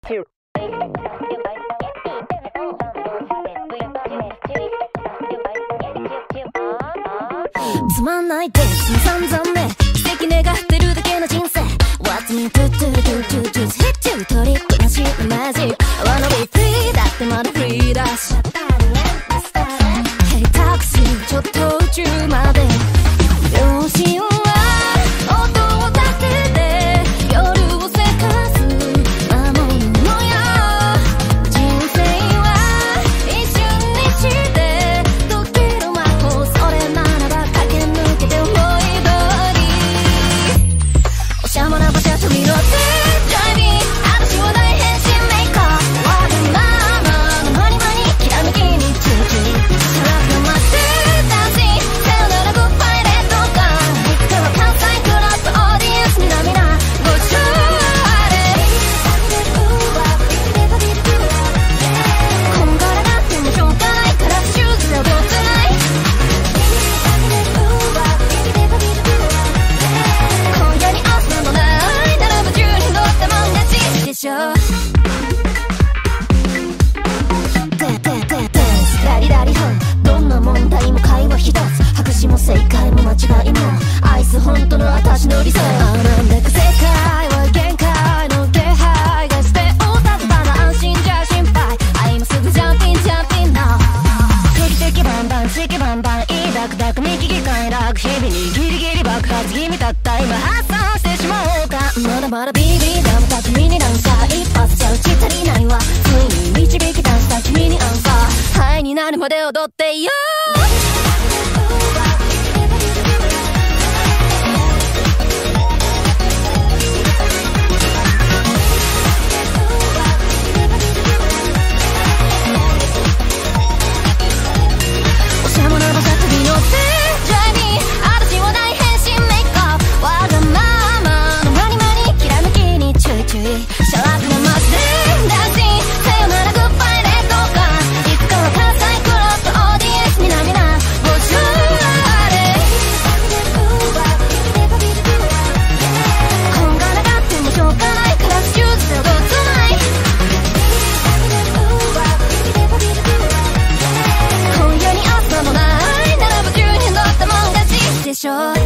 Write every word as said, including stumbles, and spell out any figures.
つまんないです散々ね奇跡願ってるだけの人生 What's me to do do do do hit you トリックなしのマジック I wanna be free だってまだフリーだし Hey タクシーちょっと宇宙まで両親は音を立てて夜をせかす守るのよ人生は一瞬にして解ける魔法それならば駆け抜けて思い通りおしゃもな馬車飛び乗って Drive me 私は大変身メーカーわがままのマニマニきらめきにチューチューさらくまってダンシングさよならグッバイレッドガンいつかは関西クラップオーディエンスに涙ごちそうあれこんがらがってもしょうがないからシューズで踊ってない今夜に明日もないならば中に乗ったもん勝ちでしょダリダリフンどんな問題も会話一つ白紙も正解も間違いも愛す本当の私の理想あなんだか世界は限界の気配がしておただただ安心じゃ心配あ今すぐジャンピンジャンピンなクリテキバンバンチキバンバンいいダクダク見聞き快楽日々にギリギリ爆発気味たった今発散してしまおうかまだまだビビりだまた君になんか一発じゃ打ち足りないわついに導き出した君にアンサーハイになるまで踊ってよおしゃもな馬車飛び乗って Drive me 私は大変身メイクアップわがままのマニマニきらめきにチュイチュイシャラクなマスでダンシングさよならグッバイレッドガンいつかは関西クラップオーディエンスに涙ごちそうあれこんがらがってもしょうがないからシューズで踊ってない今夜に明日もないならば中に乗ったもん勝ちでしょ